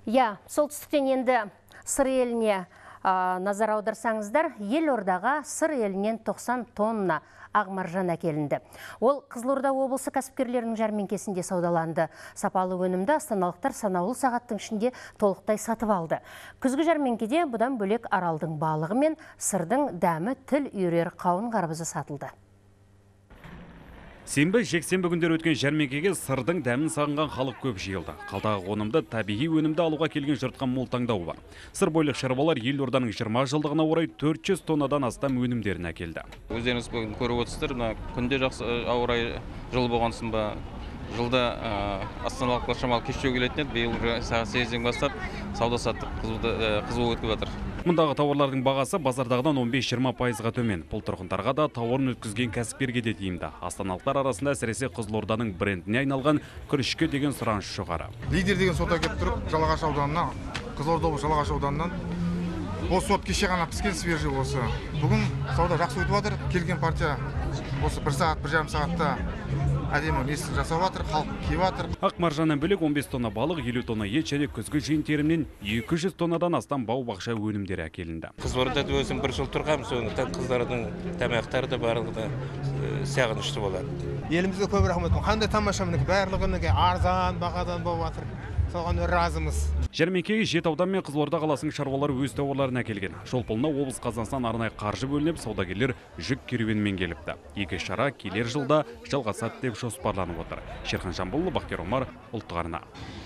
Солтүстіктен енді сыр еліне назар аударсаңыздар, елордаға сыр елінен 90 тонна ағмаржан әкелінді. Ол Қызылорда облысы кәсіпкерлерінің жәрмеңкесінде саудаланды. Сапалы өнімді астаналықтар санаулы сағаттың ішінде толықтай сатып алды. Күзгі жәрмеңкеде бұдан бөлек аралдың балығы мен сырдың дәмі тіл үйрер қауын қарбызы сатылды. Сенбі жексенбі күндер өткен жәрмеңкеге сырдың дәмін сағынған халық көп жиылды. Қалдағы өнімді табиғи өнімді алуға келген жұртқа мол таңдау бар. Сыр бойлық шаруалар елорданың 20 жылдығына орай 400 тоннадан астам өнімдерін әкелді. Өздеріңіз бүгін көріп отырсыздар, күнде жақсы ауа райы жыл болғансын ба, жылда астаналықтар шамалы кештеу келетін еді. Биыл сағат 8-ден бастап сауда-саттық қызу өтіп жатыр. Мұндағы тауарлардың бағасы базардағыдан 15-20%-ға төмен. Бұл тұрғындарға да тауарын өткізген кәсіпкерге де тиімді. Астаналықтар арасында әсіресе Қызылорданың брендіне айналған күрішке деген сұраныс жоғары. Лидер деген сот әкеліп тұрып, Жалағаш ауданына, Қызылорда облысы Жалағаш ауданынан осы сот кеше ғана піскен свежий осы. Бүгін сауда жақсы өтіп жатыр. Келген партия осы 1 сағат, 1,5 сағатта әдемі несін жасап жатыр, халық киіп жатыр. Ақ-маржаннан бөлек 15 тонна балық, 50 тонна ет және күзгі жиын-терімнен 200 тоннадан астам бау-бақша өнімдері әкелінді. Қызылордада өзім 1 жыл тұрғам, сондықтан қыздардың тамақтары да барлығы да сағынышты болады. Елімізге көп рахмет. Қандай тамаша, барлығының арзан бағадан болып жатыр. Соған разымыз. Жәрмеңкеге Жетіаудан мен Қызылорда қаласының шаруалары өз тауарларын әкелген. Жол-пылына облыс қазынасынан арнайы қаржы бөлініп, саудагерлер жүк керуенімен келіпті. Екі шара келер жылда жалғасады деп жоспарланып отыр. Шерхан Жамбылұлы, Бақтияр Омар, ұлттық арна.